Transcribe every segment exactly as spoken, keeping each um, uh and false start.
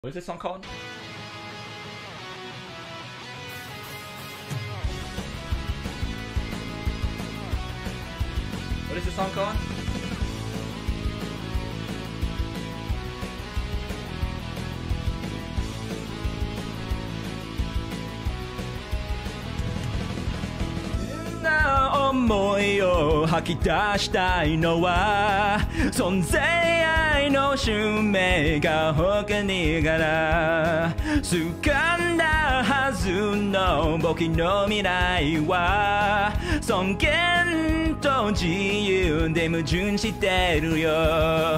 What is this song called? What is this song called?思いを吐き出したいのは存在愛の使命が他にから掴んだはずの僕の未来は尊厳と自由で矛盾してるよ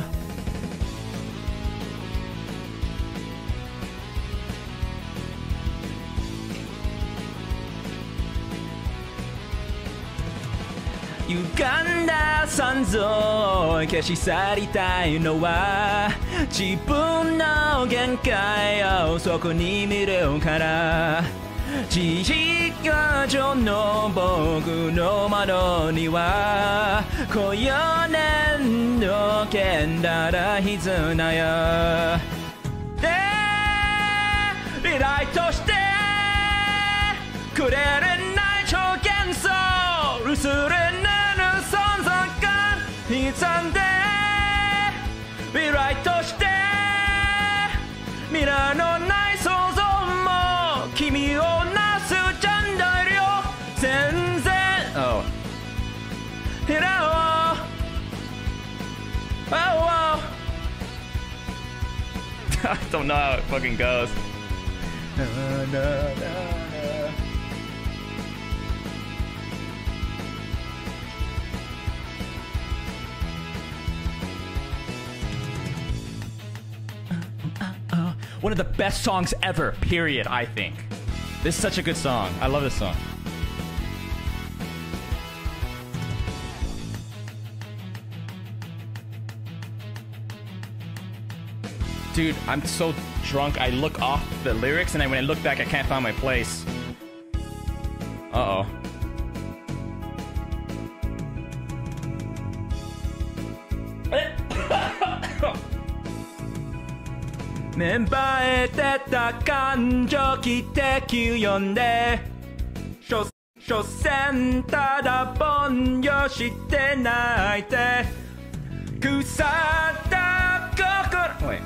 歪んだ三像を消し去りたいのは自分の限界をそこに見るから地域上の僕の窓にはこよねんの剣だら絆よでリライトしてくれるない超幻想薄れなる存在感刻んで未来として未来のない想像も君をなすチャンネルよ全然 Oh Hello Oh oh I don't know how it fucking goes na, na, na, na. One of the best songs ever, period, I think. This is such a good song. I love this song. Dude, I'm so drunk, I look off the lyrics, and then when I look back, I can't find my place. Uh-oh.芽生えてた感情汽笛呼んで所詮ただぼんよして泣いて腐った心おい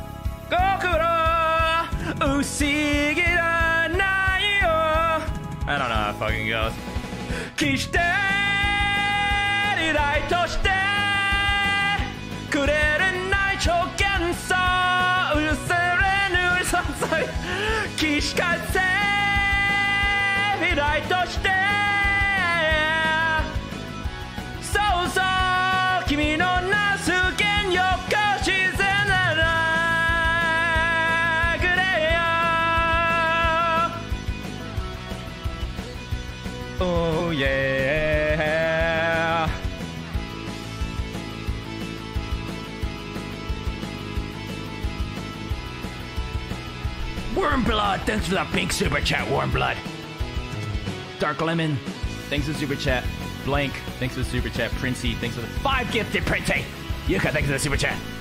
心不思議はないよ I don't know how it fucking goes 決してリライトしてくれるない超幻想許せれぬ存在起死回生未来としてそうそう君のなす言よこしぜならくれよ Oh yeah Warmblood, thanks for that pink super chat, Warmblood. Dark Lemon, thanks for the super chat. Blank, thanks for the super chat. Princey, thanks for the five gifted Princey. Yuka, thanks for the super chat.